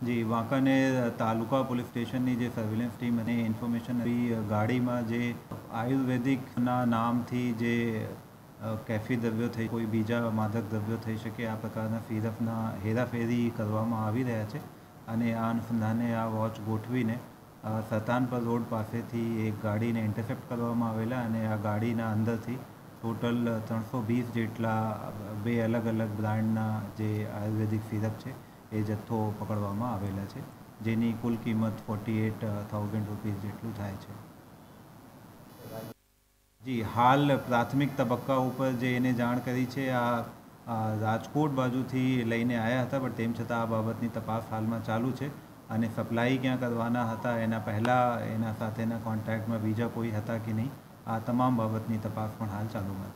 જી, વાંકાનેર તાલુકા police સ્ટેશનની જે surveillance team અને ઇન્ફોર્મેશન હતી, ગાડીમાં જે આયુર્વેદિકના નામથી જે કેફી દ્રવ્યો થઈ, કોઈ બીજા માદક દ્રવ્યો થઈ શકે, આ પ્રકારના સિરપના હેરાફેરી કરવામાં આવી રહ્યા છે. અને આ અનુસંધાને આ વોચ ગોઠવીને સતાનપર રોડ પાસેથી એક ગાડીને ઇન્ટરસેપ્ટ કરવામાં આવેલા અને આ ગાડીના અંદરથી ટોટલ 320 જેટલા બે અલગ અલગ બ્રાન્ડના જે આયુર્વેદિક સિરપ છે એ જથ્થો પકડવામાં આવેલા છે, જેની કુલ કિંમત 48,000 રૂપીસ જેટલું થાય છે. જી, હાલ પ્રાથમિક તબક્કા ઉપર જે એને જાણ કરી છે, આ રાજકોટ બાજુથી લઈને આવ્યા હતા, પણ તેમ છતાં આ બાબતની તપાસ હાલમાં ચાલુ છે. અને સપ્લાય ક્યાં કરવાના હતા, એના પહેલાં એના સાથેના કોન્ટેક્ટમાં બીજા કોઈ હતા કે નહીં, આ તમામ બાબતની તપાસ પણ હાલ ચાલુમાં છે.